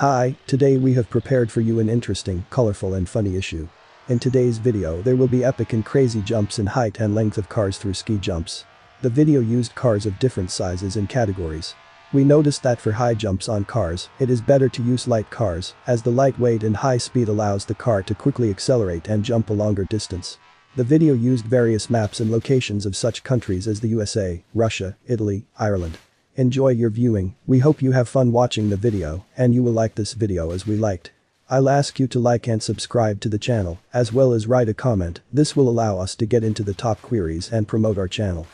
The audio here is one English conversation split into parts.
Hi, today we have prepared for you an interesting, colorful and funny issue. In today's video there will be epic and crazy jumps in height and length of cars through ski jumps. The video used cars of different sizes and categories. We noticed that for high jumps on cars, it is better to use light cars, as the light weight and high speed allows the car to quickly accelerate and jump a longer distance. The video used various maps and locations of such countries as the USA, Russia, Italy, Ireland. Enjoy your viewing, we hope you have fun watching the video and you will like this video as we liked. I'll ask you to like and subscribe to the channel, as well as write a comment, this will allow us to get into the top queries and promote our channel.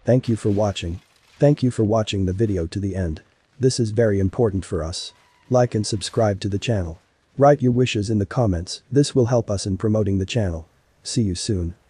Thank you for watching. Thank you for watching the video to the end. This is very important for us. Like and subscribe to the channel. Write your wishes in the comments, this will help us in promoting the channel. See you soon.